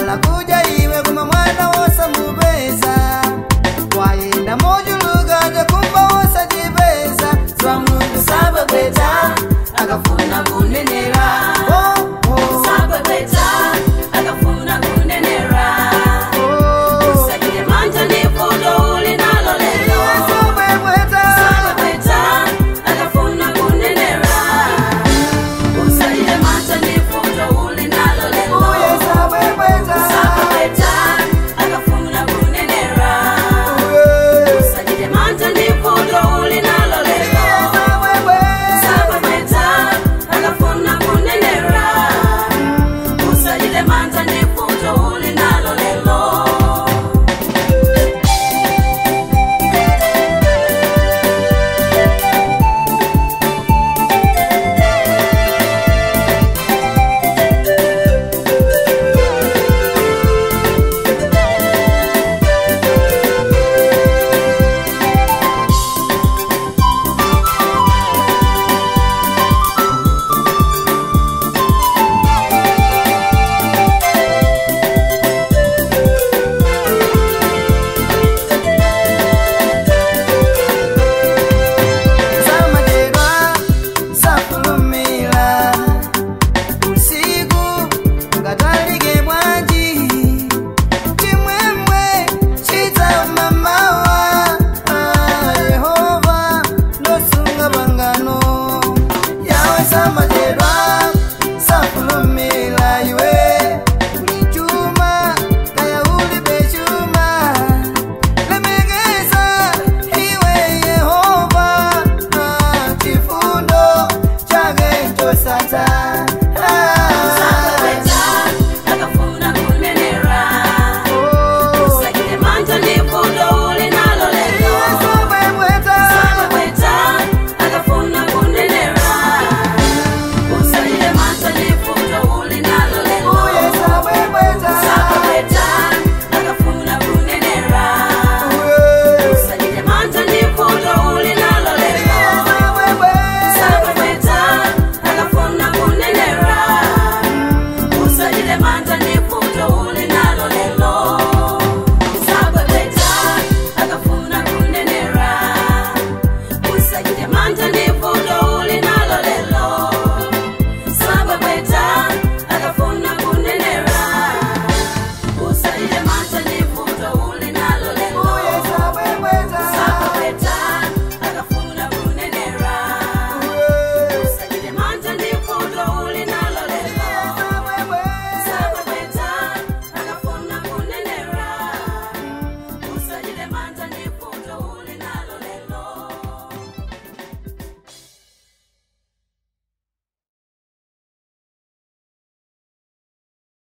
Wala kuja iwe kuma mwana wosa mubeza Wayenda mojuluga kumba wosa jibeza Zwa mundu saba beta Akafuna kunenera Saba beta Akafuna kunenera Usagide manja ni fudo uli nalo lelo Saba beta Akafuna kunenera Usagide manja ni fudo uli nalo lelo Saba beta Akafuna kunenera Usagide manja ni fudo uli nalo lelo Saba beta Akafuna kunenera Usagide manja ni fudo uli